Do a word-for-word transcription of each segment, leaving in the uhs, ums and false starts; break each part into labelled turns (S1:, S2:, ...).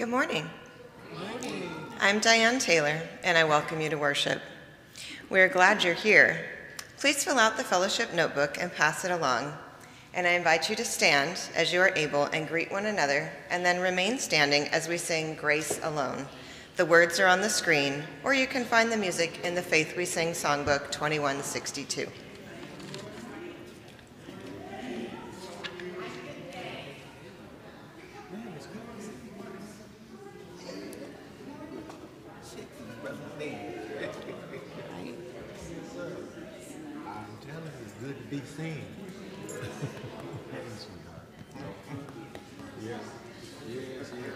S1: Good morning. Good morning. I'm Diane Taylor, and I welcome you to worship. We're glad you're here. Please fill out the fellowship notebook and pass it along. And I invite you to stand as you are able and greet one another, and then remain standing as we sing Grace Alone. The words are on the screen, or you can find the music in the Faith We Sing Songbook twenty-one sixty-two.
S2: Be seen. Yes, yes, yes.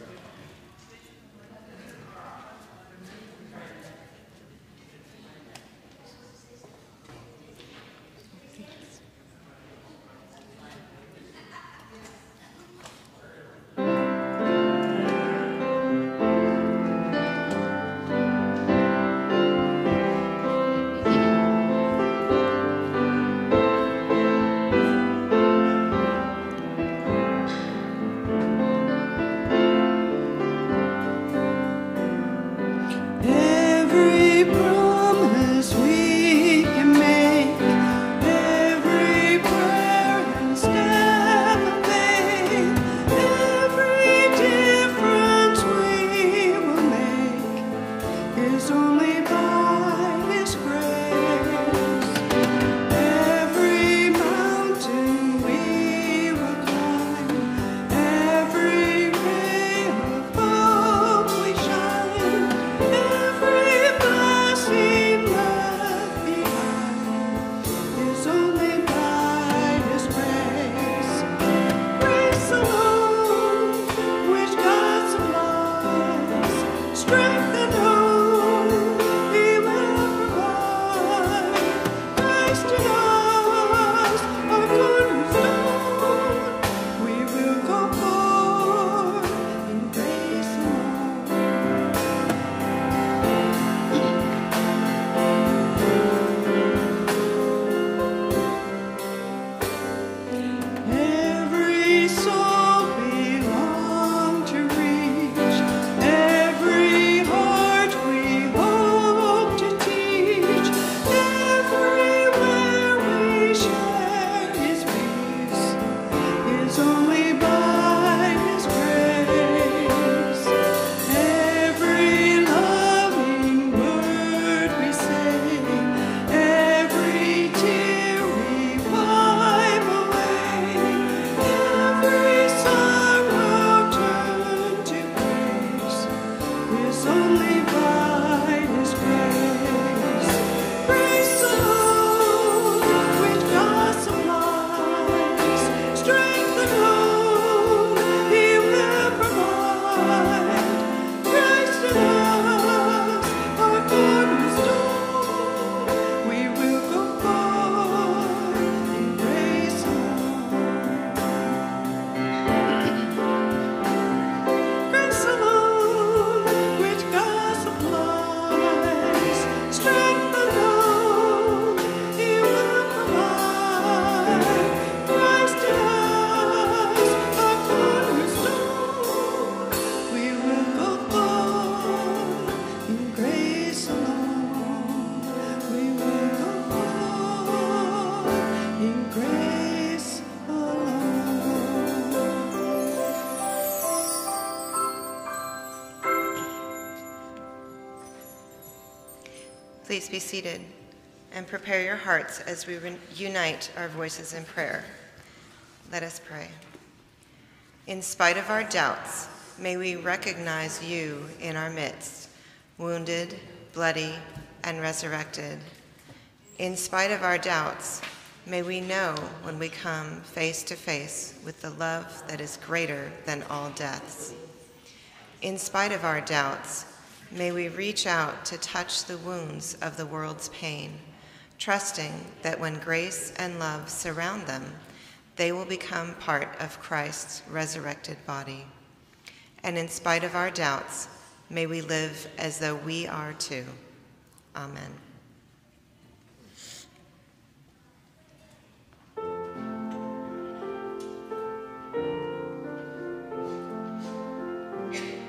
S1: Please be seated and prepare your hearts as we unite our voices in prayer. Let us pray. In spite of our doubts, may we recognize you in our midst, wounded, bloody, and resurrected. In spite of our doubts, may we know when we come face to face with the love that is greater than all deaths. In spite of our doubts, may we reach out to touch the wounds of the world's pain, trusting that when grace and love surround them, they will become part of Christ's resurrected body. And in spite of our doubts, may we live as though we are too. Amen.
S3: Thank you.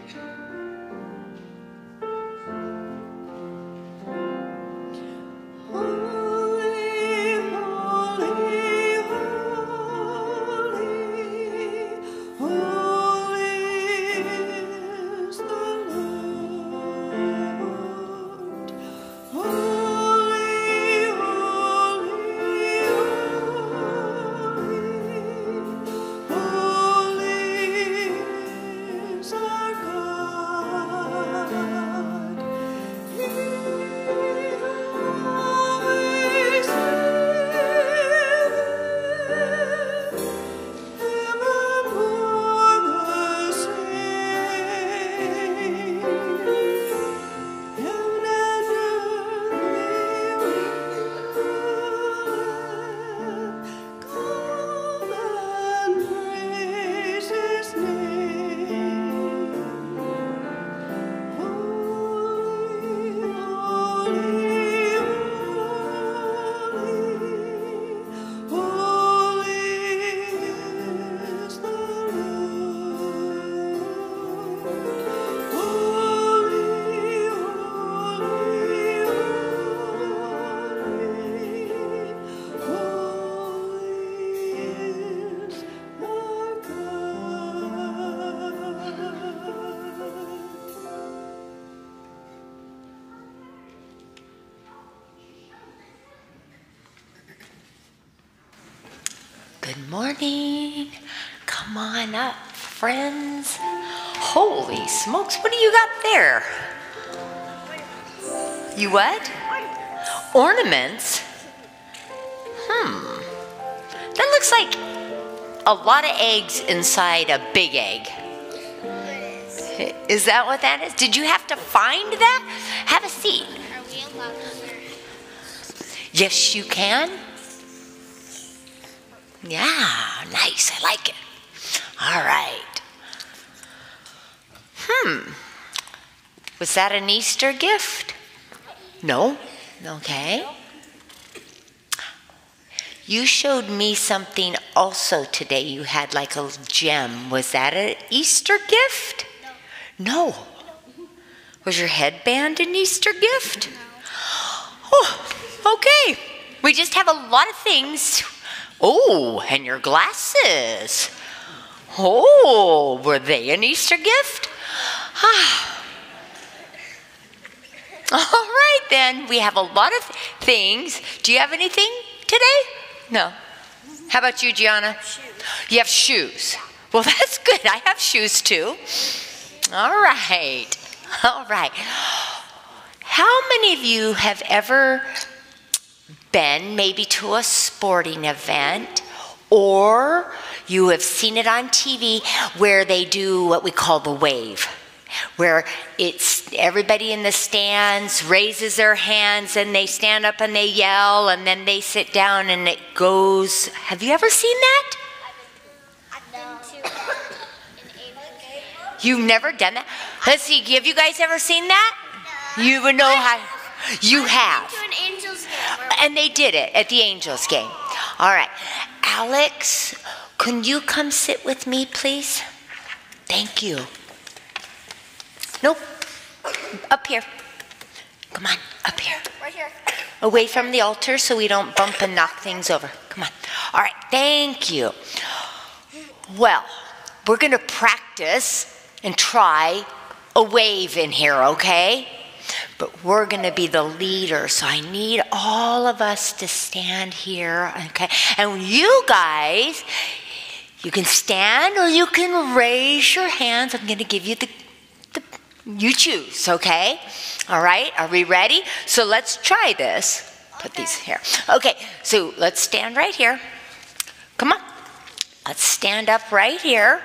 S3: Good morning. Come on up, friends. Holy smokes, what do you got there? You what? Ornaments? Hmm. That looks like a lot of eggs inside a big egg. Is that what that is? Did you have to find that? Have a seat.
S4: Are we allowed to wear?
S3: Yes, you can. Yeah, nice. I like it. All right. Hmm. Was that an Easter gift? No? Okay. You showed me something also today. You had like a gem. Was that an Easter gift? No. No. Was your headband an Easter gift?
S4: No.
S3: Oh, okay. We just have a lot of things. Oh, and your glasses. Oh, were they an Easter gift? Ah. All right, then. We have a lot of things. Do you have anything today? No. How about you, Gianna?
S4: Shoes.
S3: You have shoes. Well, that's good. I have shoes, too. All right. All right. How many of you have ever been maybe to a sporting event, or you have seen it on T V where they do what we call the wave, where it's everybody in the stands raises their hands and they stand up and they yell and then they sit down and it goes. Have you ever seen that?
S4: I've been to an Ava.
S3: You've never done that? Let's see, have you guys ever seen that? You would know how. You have.
S4: To an Angels game.
S3: And they did it at the Angels game. All right. Alex, can you come sit with me, please? Thank you. Nope. Up here. Come on, up here.
S4: Right here.
S3: Away from the altar so we don't bump and knock things over. Come on. All right, thank you. Well, we're going to practice and try a wave in here, okay? But we're going to be the leader, so I need all of us to stand here, okay? And you guys, you can stand or you can raise your hands. I'm going to give you the, the, you choose, okay? All right, are we ready? So let's try this. Put these here. Okay, so let's stand right here. Come on. Let's stand up right here.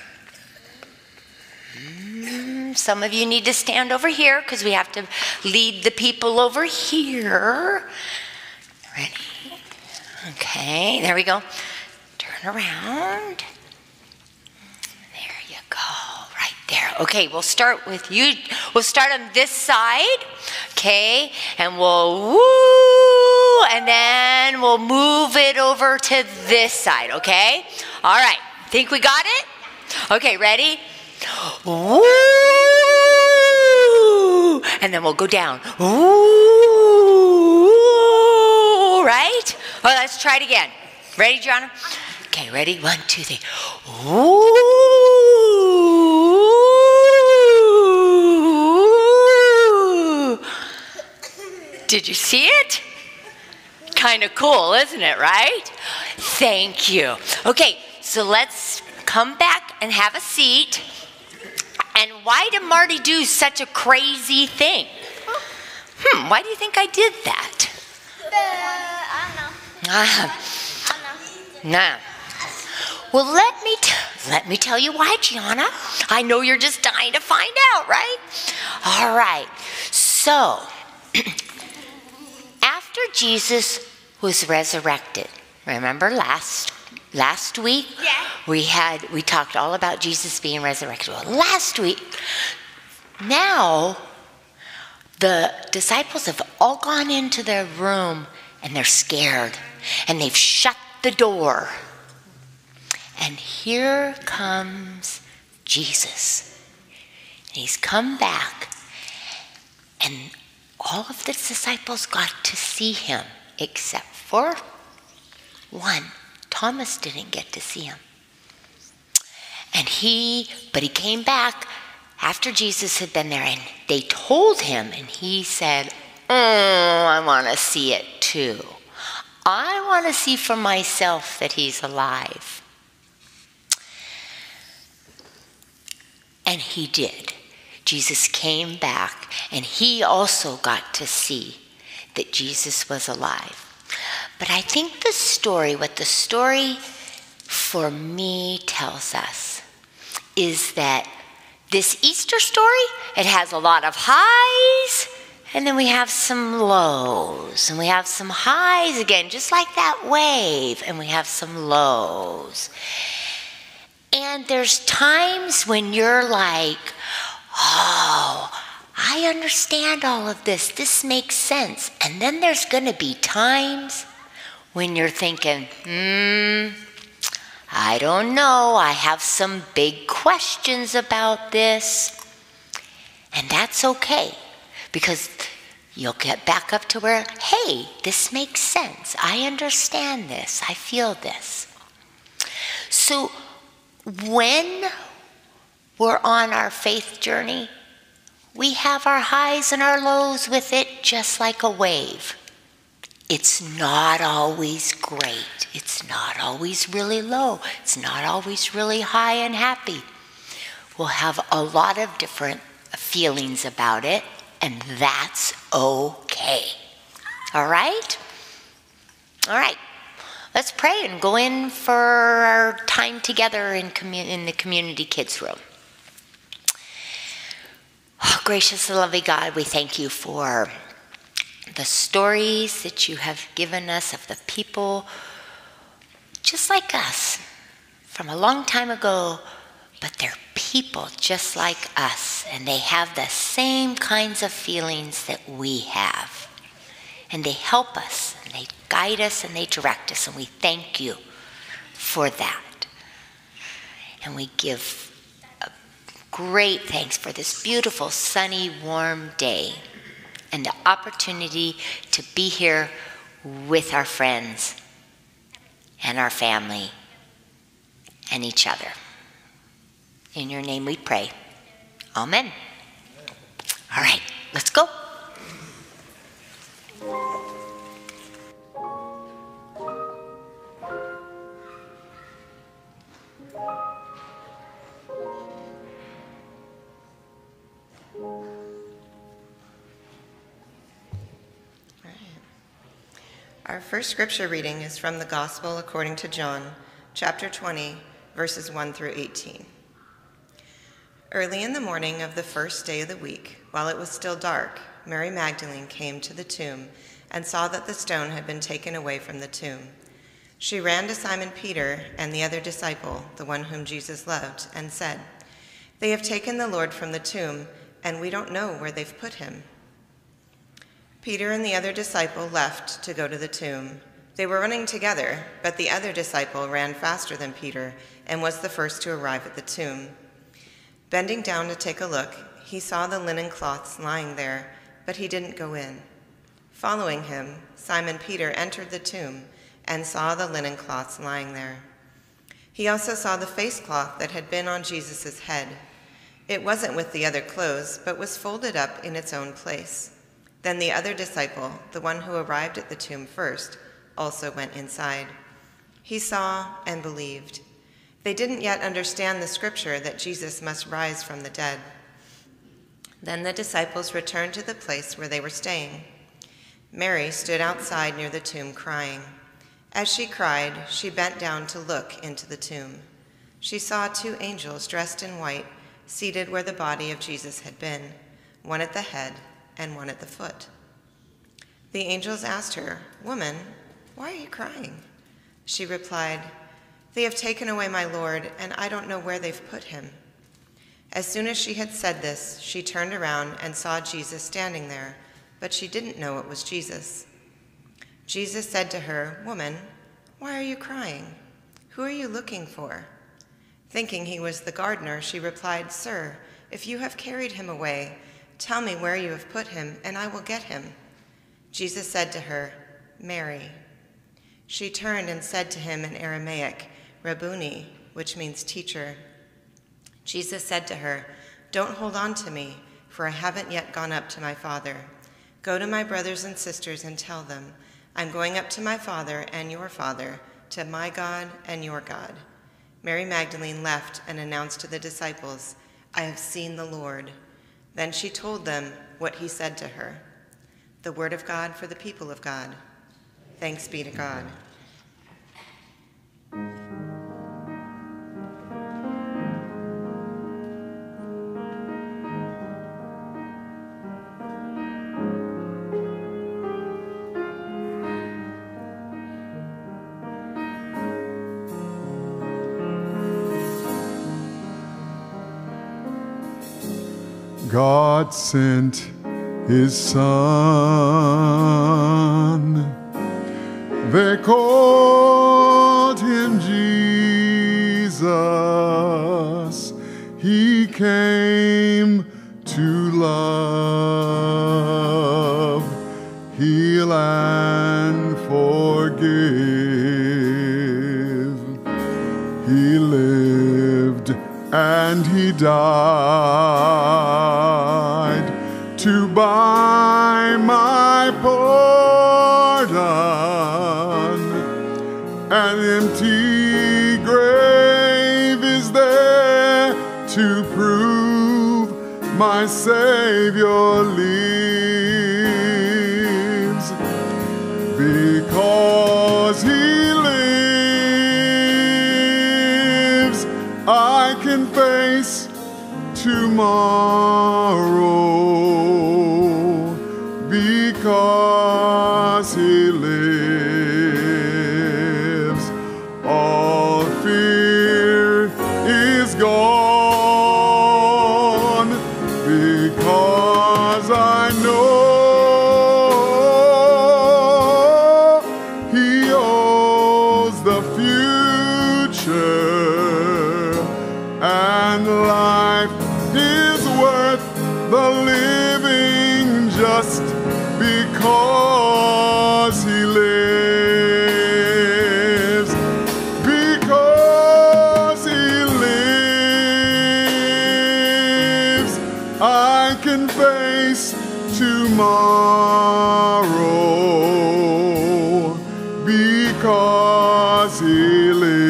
S3: Some of you need to stand over here because we have to lead the people over here. Ready? Okay, there we go. Turn around. There you go, right there. Okay, we'll start with you. We'll start on this side, okay? And we'll woo, and then we'll move it over to this side, okay? All right, think we got it? Okay, ready? Woo! And then we'll go down. Woo! Right? Oh, let's try it again. Ready, Joanna? Okay, ready? One, two, three. Woo! Did you see it? Kind of cool, isn't it, right? Thank you. Okay, so let's come back and have a seat. And why did Marty do such a crazy thing? Hmm, why do you think I did that?
S4: Uh, I don't know.
S3: Ah,
S4: I don't know.
S3: nah. Well, let me t- let me tell you why, Gianna. I know you're just dying to find out, right? All right. So, after Jesus was resurrected, remember last Last week,
S4: yeah.
S3: we had we talked all about Jesus being resurrected. Well, last week, now the disciples have all gone into their room and they're scared and they've shut the door. And here comes Jesus. And he's come back and all of the disciples got to see him except for one. Thomas didn't get to see him. And he, but he came back after Jesus had been there and they told him and he said, oh, I want to see it too. I want to see for myself that he's alive. And he did. Jesus came back, and he also got to see that Jesus was alive. But I think the story, what the story for me tells us, is that this Easter story, it has a lot of highs, and then we have some lows, and we have some highs again, just like that wave, and we have some lows. And there's times when you're like, oh, I understand all of this. This makes sense. And then there's going to be times when you're thinking, hmm, I don't know. I have some big questions about this. And that's okay, because you'll get back up to where, hey, this makes sense. I understand this. I feel this. So when we're on our faith journey, we have our highs and our lows with it, just like a wave. It's not always great. It's not always really low. It's not always really high and happy. We'll have a lot of different feelings about it, and that's okay. All right? All right. Let's pray and go in for our time together in, commu- in the community kids room. Oh, gracious and loving God, we thank you for the stories that you have given us of the people just like us from a long time ago, but they're people just like us, and they have the same kinds of feelings that we have. And they help us, and they guide us, and they direct us, and we thank you for that. And we give a great thanks for this beautiful, sunny, warm day, and the opportunity to be here with our friends and our family and each other. In your name we pray. Amen. All right, let's go.
S1: Our first scripture reading is from the Gospel according to John, chapter twenty, verses one through eighteen. Early in the morning of the first day of the week, while it was still dark, Mary Magdalene came to the tomb and saw that the stone had been taken away from the tomb. She ran to Simon Peter and the other disciple, the one whom Jesus loved, and said, "They have taken the Lord from the tomb, and we don't know where they've put him." Peter and the other disciple left to go to the tomb. They were running together, but the other disciple ran faster than Peter and was the first to arrive at the tomb. Bending down to take a look, he saw the linen cloths lying there, but he didn't go in. Following him, Simon Peter entered the tomb and saw the linen cloths lying there. He also saw the face cloth that had been on Jesus' head. It wasn't with the other clothes, but was folded up in its own place. Then the other disciple, the one who arrived at the tomb first, also went inside. He saw and believed. They didn't yet understand the scripture that Jesus must rise from the dead. Then the disciples returned to the place where they were staying. Mary stood outside near the tomb crying. As she cried, she bent down to look into the tomb. She saw two angels dressed in white, seated where the body of Jesus had been, one at the head and one at the foot. The angels asked her, "Woman, why are you crying?" She replied, "They have taken away my Lord, and I don't know where they've put him." As soon as she had said this, she turned around and saw Jesus standing there, but she didn't know it was Jesus. Jesus said to her, "Woman, why are you crying? Who are you looking for?" Thinking he was the gardener, she replied, "Sir, if you have carried him away, tell me where you have put him, and I will get him." Jesus said to her, "Mary." She turned and said to him in Aramaic, "Rabboni," which means teacher. Jesus said to her, "Don't hold on to me, for I haven't yet gone up to my Father. Go to my brothers and sisters and tell them, I'm going up to my Father and your Father, to my God and your God." Mary Magdalene left and announced to the disciples, "I have seen the Lord." Then she told them what he said to her. The word of God for the people of God. Thanks be to God.
S5: God sent his Son. They called him Jesus. He came to love, heal, and forgive. He lived and he died to buy my pardon. An empty grave is there to prove my Savior lives. Because he lives, I can face tomorrow. Because he lives, all fear is gone. Because I know he owns the future, and life is worth the living just because he lives. Because he lives, I can face tomorrow. Because he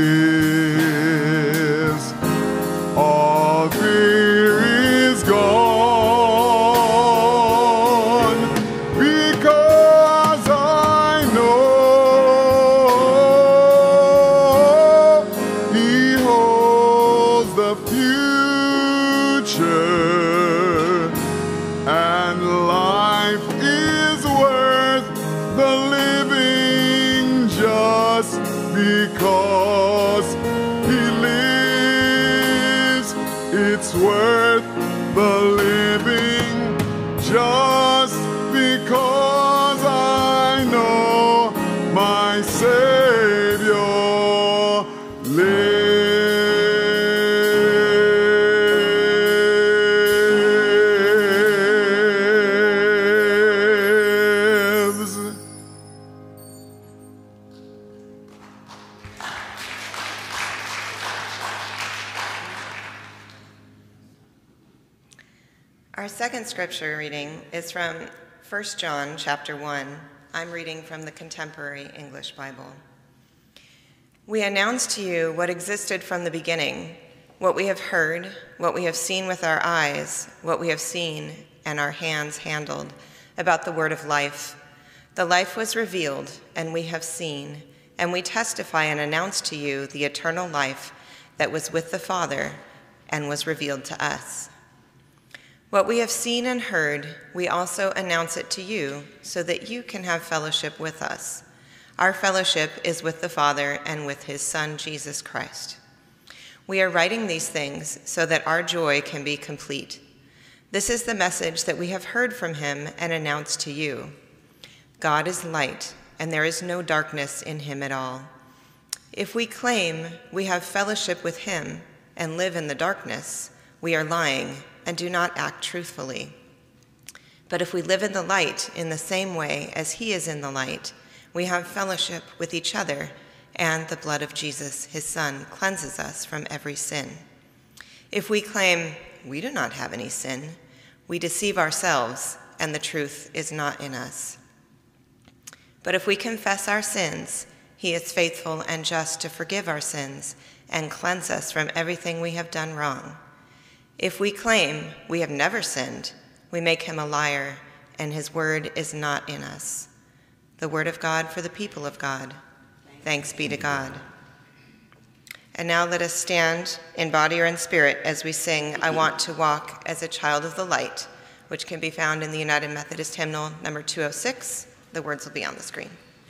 S5: lives, all fear is gone. Because I know he holds the future, and life is worth the living just because he lives. It's worth the living just because I know my Savior lives.
S1: Our second scripture reading is from First John chapter one. I'm reading from the Contemporary English Bible. We announce to you what existed from the beginning, what we have heard, what we have seen with our eyes, what we have seen and our hands handled about the word of life. The life was revealed, and we have seen, and we testify and announce to you the eternal life that was with the Father and was revealed to us. What we have seen and heard, we also announce it to you, so that you can have fellowship with us. Our fellowship is with the Father and with his Son, Jesus Christ. We are writing these things so that our joy can be complete. This is the message that we have heard from him and announced to you. God is light, and there is no darkness in him at all. If we claim we have fellowship with him and live in the darkness, we are lying and do not act truthfully. But if we live in the light in the same way as he is in the light, we have fellowship with each other, and the blood of Jesus, his Son, cleanses us from every sin. If we claim we do not have any sin, we deceive ourselves, and the truth is not in us. But if we confess our sins, he is faithful and just to forgive our sins and cleanse us from everything we have done wrong. If we claim we have never sinned, we make him a liar, and his word is not in us. The word of God for the people of God. Thanks be to God. And now let us stand in body or in spirit as we sing, I Want to Walk as a Child of the Light, which can be found in the United Methodist hymnal number two oh six. The words will be on the screen.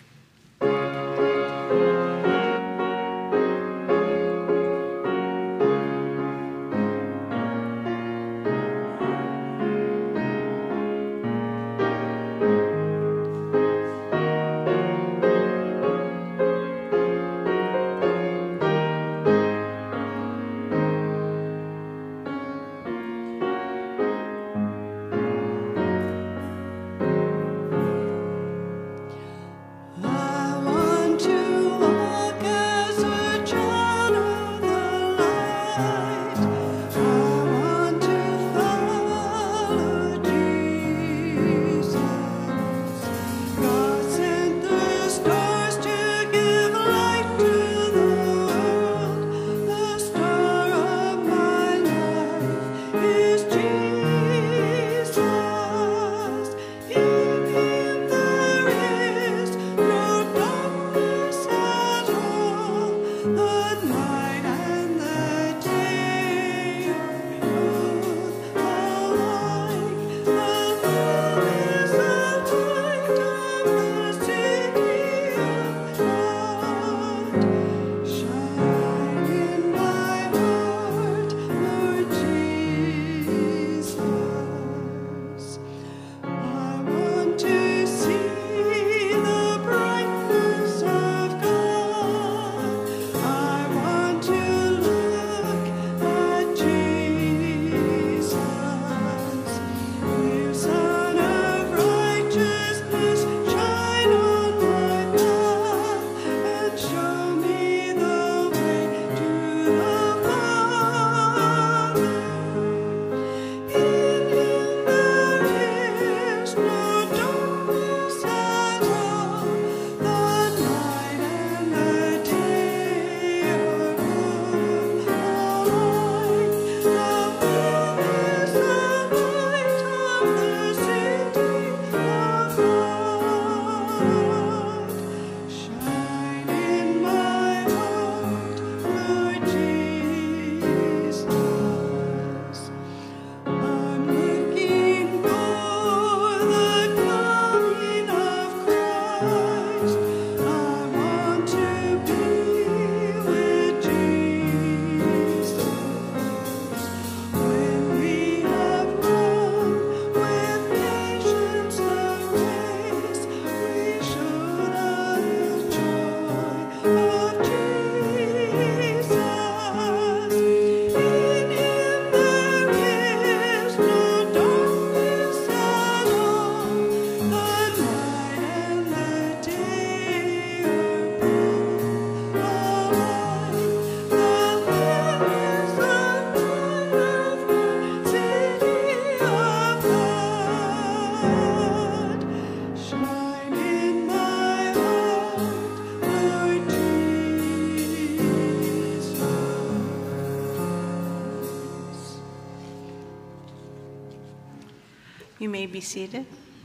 S6: You may be seated.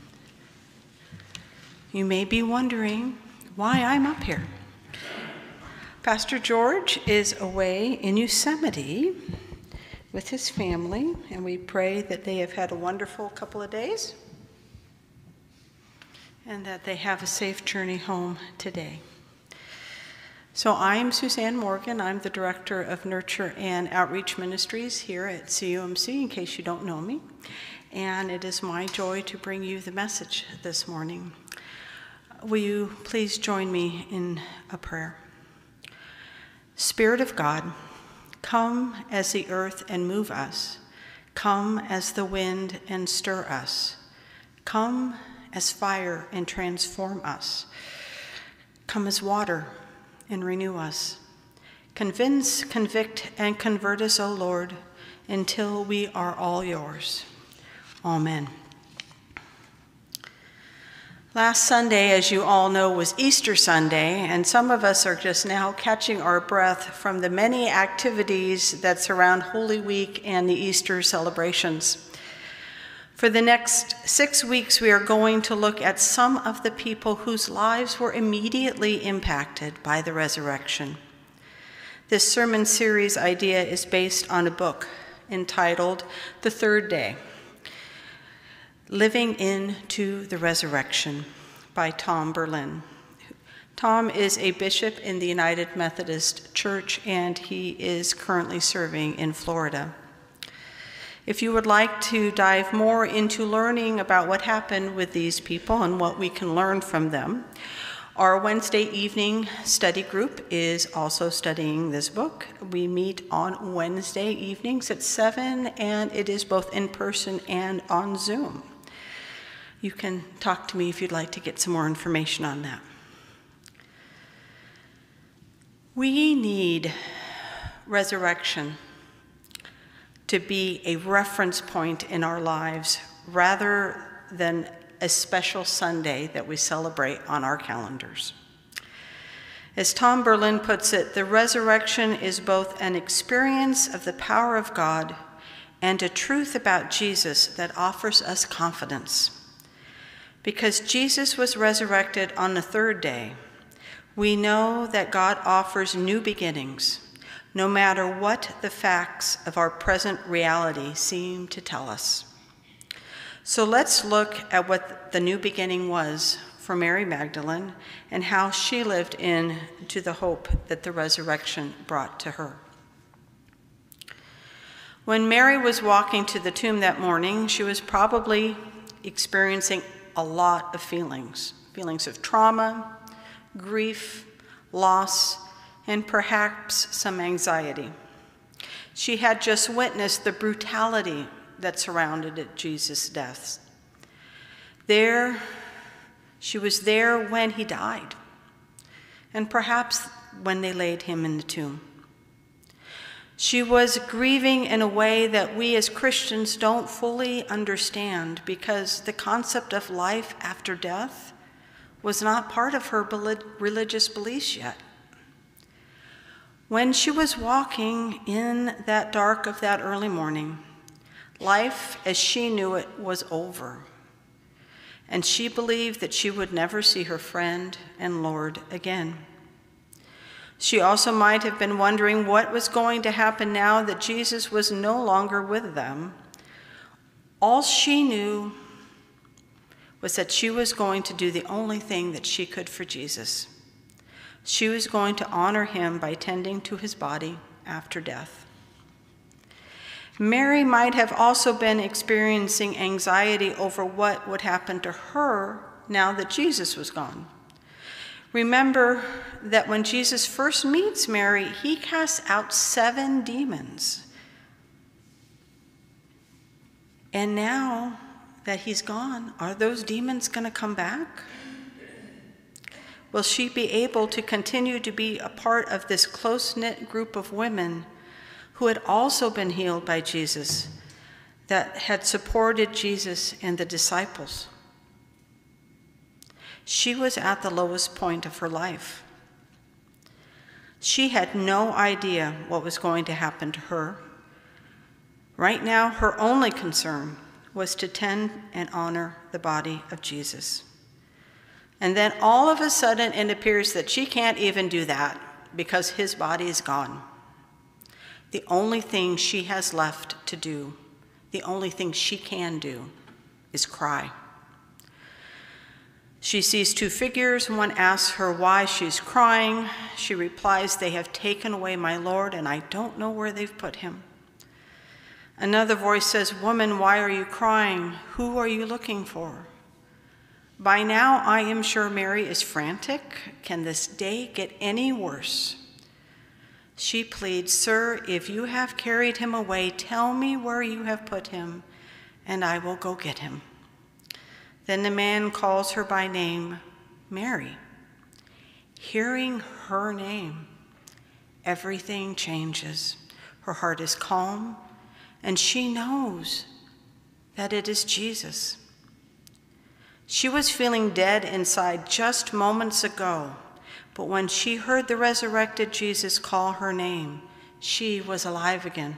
S6: You may be wondering why I'm up here. Pastor George is away in Yosemite with his family, and we pray that they have had a wonderful couple of days and that they have a safe journey home today. So I'm Suzanne Morgan. I'm the Director of Nurture and Outreach Ministries here at C U M C, in case you don't know me. And it is my joy to bring you the message this morning. Will you please join me in a prayer? Spirit of God, come as the earth and move us. Come as the wind and stir us. Come as fire and transform us. Come as water and renew us. Convince, convict, and convert us, O Lord, until we are all yours. Amen. Last Sunday, as you all know, was Easter Sunday, and some of us are just now catching our breath from the many activities that surround Holy Week and the Easter celebrations. For the next six weeks, we are going to look at some of the people whose lives were immediately impacted by the resurrection. This sermon series idea is based on a book entitled The Third Day, Living into the Resurrection by Tom Berlin. Tom is a bishop in the United Methodist Church, and he is currently serving in Florida. If you would like to dive more into learning about what happened with these people and what we can learn from them, our Wednesday evening study group is also studying this book. We meet on Wednesday evenings at seven, and it is both in person and on Zoom. You can talk to me if you'd like to get some more information on that. We need resurrection to be a reference point in our lives rather than a special Sunday that we celebrate on our calendars. As Tom Berlin puts it, the resurrection is both an experience of the power of God and a truth about Jesus that offers us confidence. Because Jesus was resurrected on the third day, we know that God offers new beginnings, no matter what the facts of our present reality seem to tell us. So let's look at what the new beginning was for Mary Magdalene and how she lived into the hope that the resurrection brought to her. When Mary was walking to the tomb that morning, she was probably experiencing a lot of feelings, feelings of trauma, grief, loss, and perhaps some anxiety. She had just witnessed the brutality that surrounded Jesus' death. There, she was there when he died, and perhaps when they laid him in the tomb. She was grieving in a way that we as Christians don't fully understand, because the concept of life after death was not part of her religious beliefs yet. When she was walking in that dark of that early morning, life as she knew it was over, and she believed that she would never see her friend and Lord again. She also might have been wondering what was going to happen now that Jesus was no longer with them. All she knew was that she was going to do the only thing that she could for Jesus. She was going to honor him by tending to his body after death. Mary might have also been experiencing anxiety over what would happen to her now that Jesus was gone. Remember that when Jesus first meets Mary, he casts out seven demons. And now that he's gone, are those demons going to come back? Will she be able to continue to be a part of this close-knit group of women who had also been healed by Jesus, that had supported Jesus and the disciples? She was at the lowest point of her life. She had no idea what was going to happen to her. Right now, her only concern was to tend and honor the body of Jesus. And then all of a sudden, it appears that she can't even do that because his body is gone. The only thing she has left to do, the only thing she can do, is cry. She sees two figures. One asks her why she's crying. She replies, "They have taken away my Lord, and I don't know where they've put him." Another voice says, "Woman, why are you crying? Who are you looking for?" By now, I am sure Mary is frantic. Can this day get any worse? She pleads, "Sir, if you have carried him away, tell me where you have put him, and I will go get him." Then the man calls her by name, Mary. Hearing her name, everything changes. Her heart is calm, and she knows that it is Jesus. She was feeling dead inside just moments ago, but when she heard the resurrected Jesus call her name, she was alive again.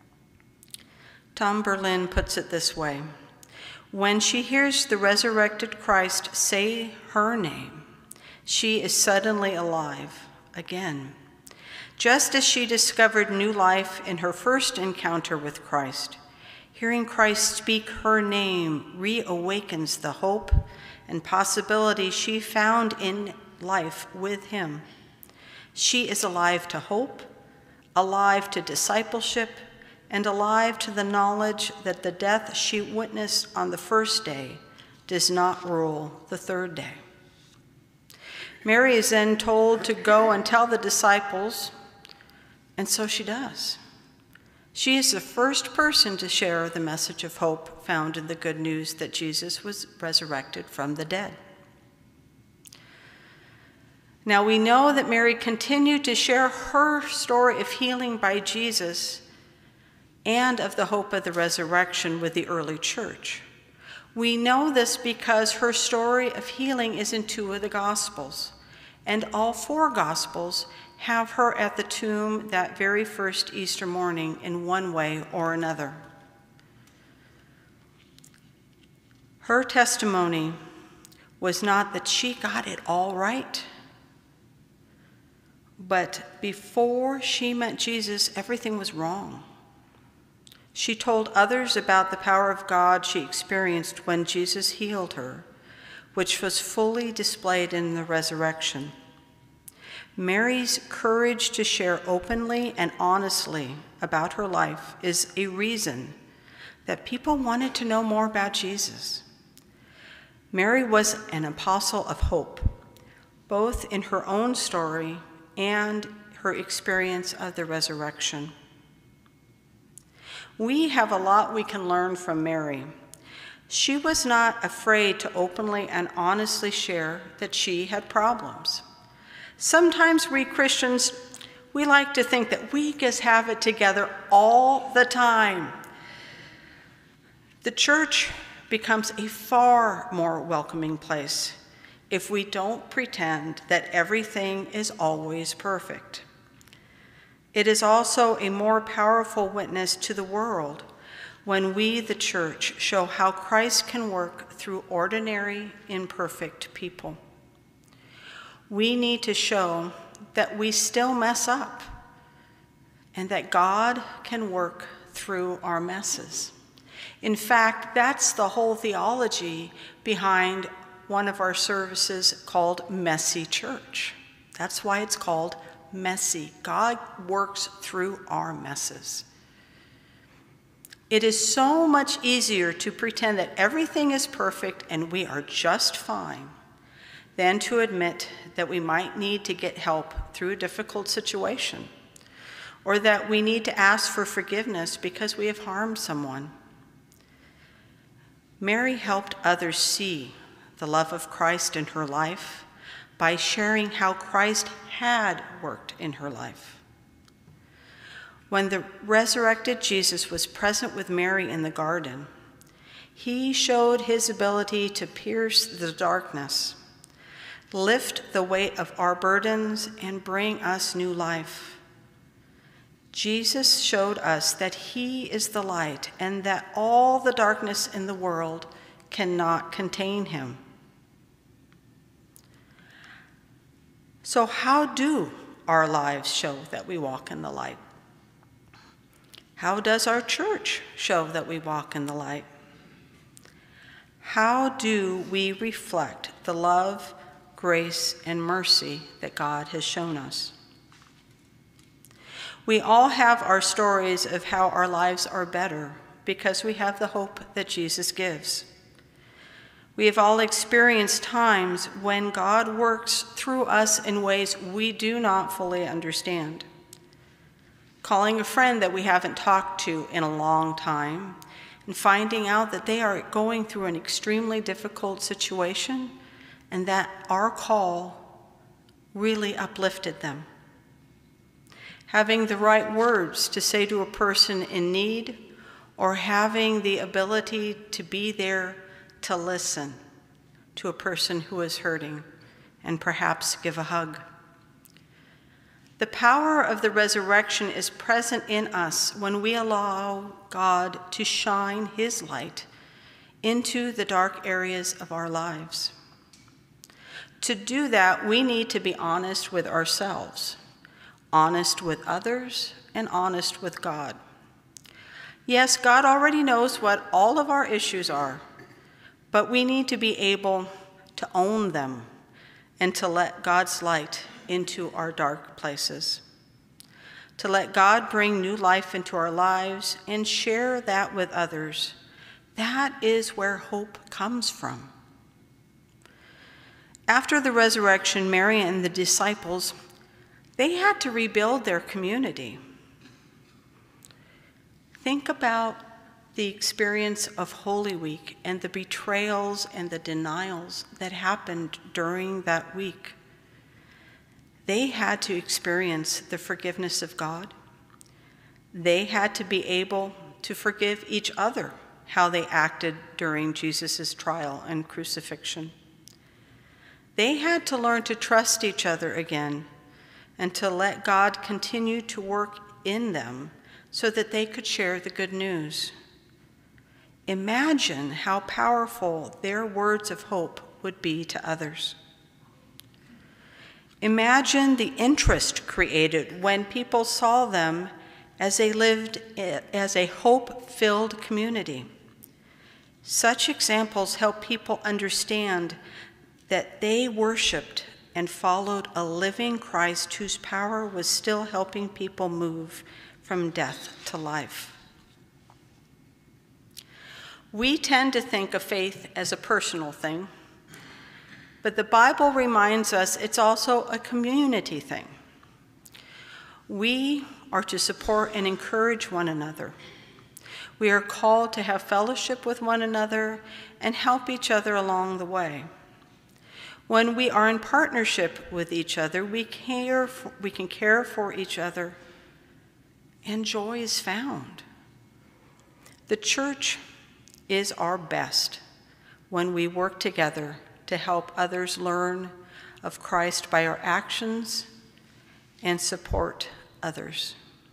S6: Tom Berlin puts it this way: when she hears the resurrected Christ say her name, she is suddenly alive again. Just as she discovered new life in her first encounter with Christ, hearing Christ speak her name reawakens the hope and possibility she found in life with him. She is alive to hope, alive to discipleship, and alive to the knowledge that the death she witnessed on the first day does not rule the third day. Mary is then told to go and tell the disciples, and so she does. She is the first person to share the message of hope found in the good news that Jesus was resurrected from the dead. Now we know that Mary continued to share her story of healing by Jesus and of the hope of the resurrection with the early church. We know this because her story of healing is in two of the Gospels, and all four Gospels have her at the tomb that very first Easter morning in one way or another. Her testimony was not that she got it all right, but before she met Jesus, everything was wrong. She told others about the power of God she experienced when Jesus healed her, which was fully displayed in the resurrection. Mary's courage to share openly and honestly about her life is a reason that people wanted to know more about Jesus. Mary was an apostle of hope, both in her own story and her experience of the resurrection. We have a lot we can learn from Mary. She was not afraid to openly and honestly share that she had problems. Sometimes we Christians, we like to think that we just have it together all the time. The church becomes a far more welcoming place if we don't pretend that everything is always perfect. It is also a more powerful witness to the world when we, the church, show how Christ can work through ordinary, imperfect people. We need to show that we still mess up and that God can work through our messes. In fact, that's the whole theology behind one of our services called Messy Church. That's why it's called messy. God works through our messes. It is so much easier to pretend that everything is perfect and we are just fine than to admit that we might need to get help through a difficult situation, or that we need to ask for forgiveness because we have harmed someone. Mary helped others see the love of Christ in her life by sharing how Christ had worked in her life. When the resurrected Jesus was present with Mary in the garden, he showed his ability to pierce the darkness, lift the weight of our burdens, and bring us new life. Jesus showed us that he is the light and that all the darkness in the world cannot contain him. So how do our lives show that we walk in the light? How does our church show that we walk in the light? How do we reflect the love, grace, and mercy that God has shown us? We all have our stories of how our lives are better because we have the hope that Jesus gives. We have all experienced times when God works through us in ways we do not fully understand. Calling a friend that we haven't talked to in a long time and finding out that they are going through an extremely difficult situation and that our call really uplifted them. Having the right words to say to a person in need, or having the ability to be there to listen to a person who is hurting and perhaps give a hug. The power of the resurrection is present in us when we allow God to shine his light into the dark areas of our lives. To do that, we need to be honest with ourselves, honest with others, and honest with God. Yes, God already knows what all of our issues are, but we need to be able to own them and to let God's light into our dark places. To let God bring new life into our lives and share that with others. That is where hope comes from. After the resurrection, Mary and the disciples, they had to rebuild their community. Think about the experience of Holy Week and the betrayals and the denials that happened during that week. They had to experience the forgiveness of God. They had to be able to forgive each other how they acted during Jesus' trial and crucifixion. They had to learn to trust each other again and to let God continue to work in them so that they could share the good news. Imagine how powerful their words of hope would be to others. Imagine the interest created when people saw them as they lived as a hope-filled community. Such examples help people understand that they worshiped and followed a living Christ whose power was still helping people move from death to life. We tend to think of faith as a personal thing, but the Bible reminds us it's also a community thing. We are to support and encourage one another. We are called to have fellowship with one another and help each other along the way. When we are in partnership with each other, we care for, we can care for each other, and joy is found. The church is our best when we work together to help others learn of Christ by our actions and support others.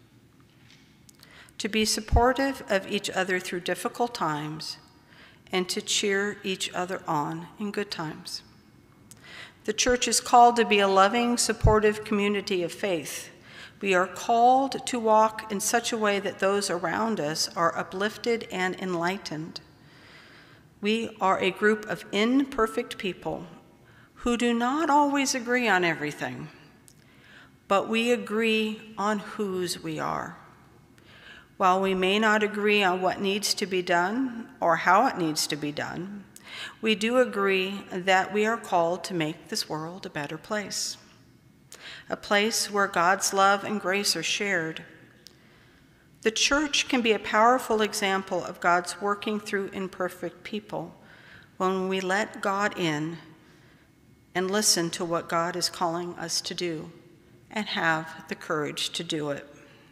S6: To be supportive of each other through difficult times and to cheer each other on in good times. The church is called to be a loving, supportive community of faith. We are called to walk in such a way that those around us are uplifted and enlightened. We are a group of imperfect people who do not always agree on everything, but we agree on whose we are. While we may not agree on what needs to be done or how it needs to be done, we do agree that we are called to make this world a better place, a place where God's love and grace are shared. The church can be a powerful example of God's working through imperfect people when we let God in and listen to what God is calling us to do and have the courage to do it.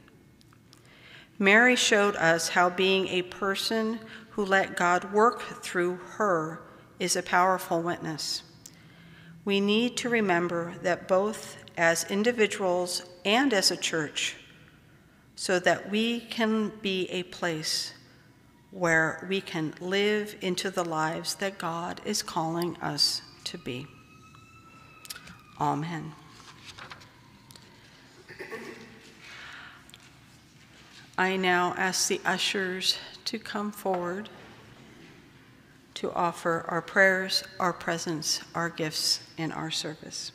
S6: Mary showed us how being a person who let God work through her is a powerful witness. We need to remember that both as individuals and as a church, so that we can be a place where we can live into the lives that God is calling us to be. Amen. I now ask the ushers to come forward to offer our prayers, our presence, our gifts, and our service.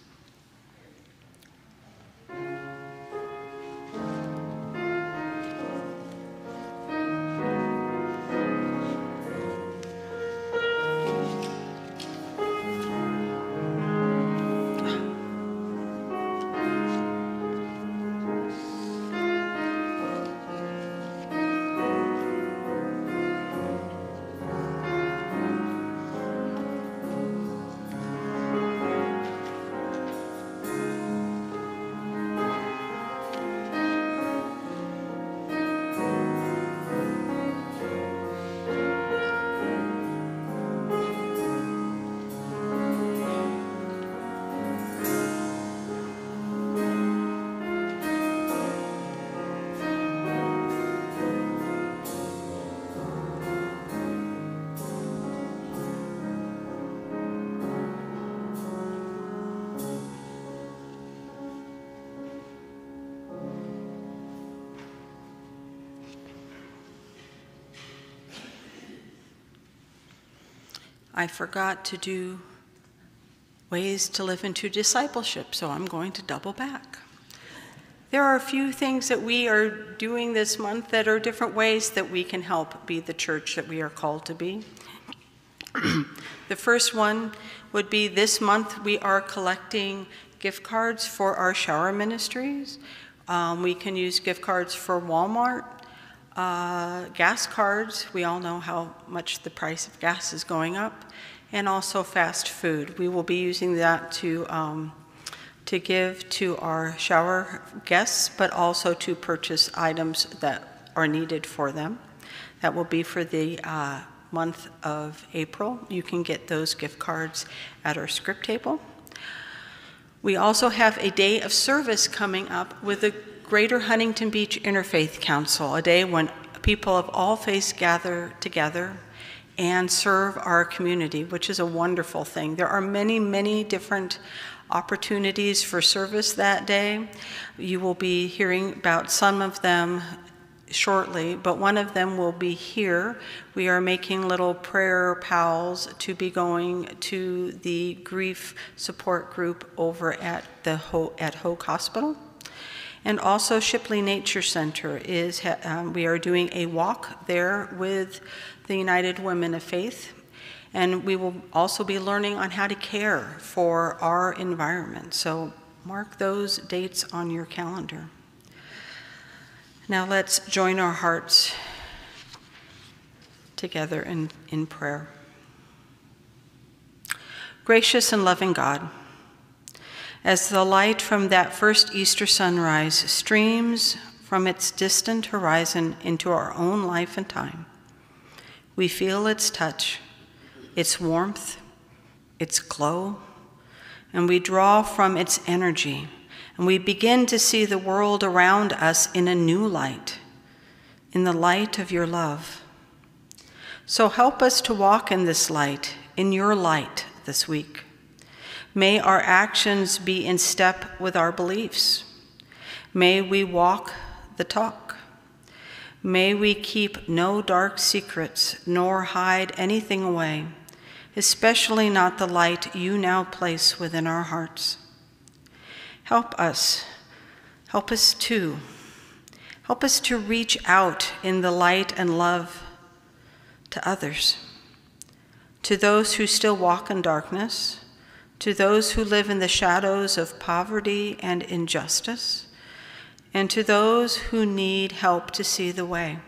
S6: I forgot to do ways to live into discipleship, so I'm going to double back. There are a few things that we are doing this month that are different ways that we can help be the church that we are called to be. The first one would be this month we are collecting gift cards for our shower ministries. Um, we can use gift cards for Walmart, uh, gas cards. We all know how much the price of gas is going up, and also fast food. We will be using that to um, to give to our shower guests, but also to purchase items that are needed for them. That will be for the uh, month of April. You can get those gift cards at our script table. We also have a day of service coming up with the Greater Huntington Beach Interfaith Council, a day when people of all faiths gather together and serve our community, which is a wonderful thing. There are many, many different opportunities for service that day. You will be hearing about some of them shortly, but one of them will be here. We are making little prayer pals to be going to the grief support group over at the Ho at Hoag Hospital. And also Shipley Nature Center is, um, we are doing a walk there with the United Women of Faith. And we will also be learning on how to care for our environment. So mark those dates on your calendar. Now let's join our hearts together in, in prayer. Gracious and loving God, as the light from that first Easter sunrise streams from its distant horizon into our own life and time, we feel its touch, its warmth, its glow, and we draw from its energy, and we begin to see the world around us in a new light, in the light of your love. So help us to walk in this light, in your light this week. May our actions be in step with our beliefs. May we walk the talk. May we keep no dark secrets, nor hide anything away, especially not the light you now place within our hearts. Help us, help us too. Help us to reach out in the light and love to others, to those who still walk in darkness, to those who live in the shadows of poverty and injustice, and to those who need help to see the way.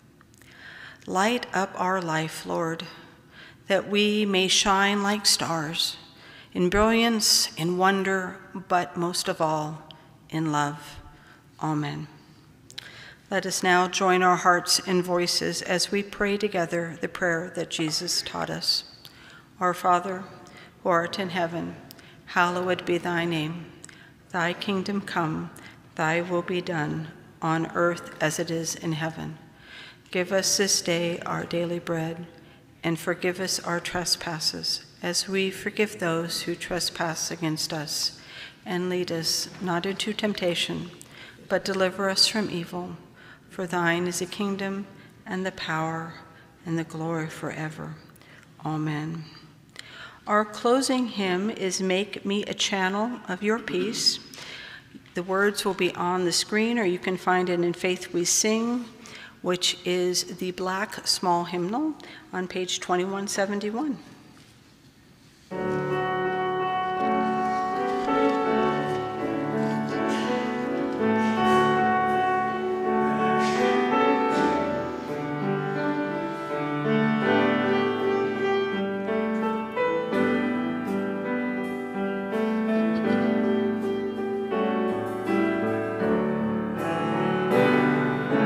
S6: Light up our life, Lord, that we may shine like stars, in brilliance, in wonder, but most of all, in love. Amen. Let us now join our hearts and voices as we pray together the prayer that Jesus taught us. Our Father, who art in heaven, hallowed be thy name. Thy kingdom come, thy will be done, on earth as it is in heaven. Give us this day our daily bread, and forgive us our trespasses, as we forgive those who trespass against us. And lead us not into temptation, but deliver us from evil. For thine is the kingdom, and the power, and the glory forever. Amen. Our closing hymn is Make Me a Channel of Your Peace. The words will be on the screen, or you can find it in Faith We Sing, which is the black small hymnal on page twenty-one seventy-one.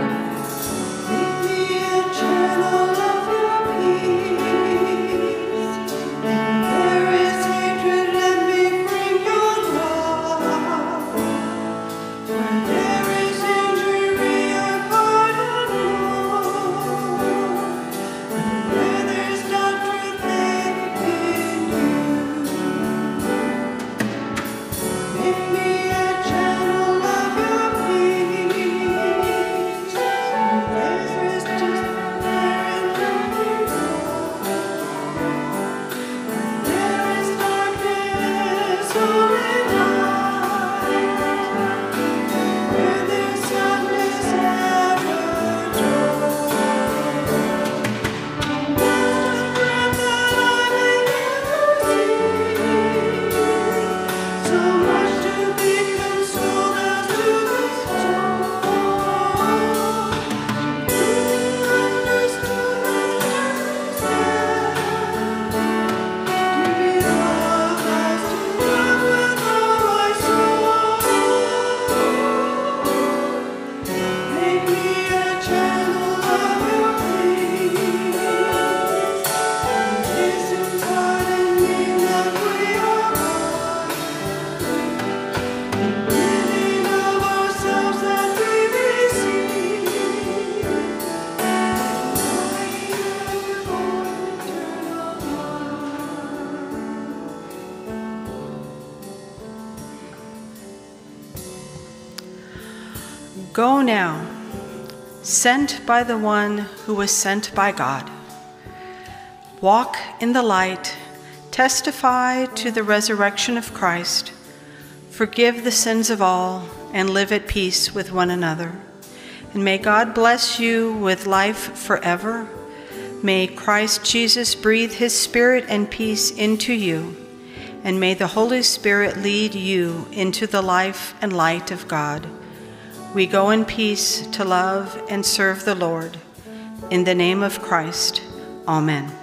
S7: Channel of your peace.
S6: Go now, sent by the one who was sent by God. Walk in the light, testify to the resurrection of Christ, forgive the sins of all, and live at peace with one another. And may God bless you with life forever. May Christ Jesus breathe his Spirit and peace into you, and may the Holy Spirit lead you into the life and light of God. We go in peace to love and serve the Lord. In the name of Christ, amen.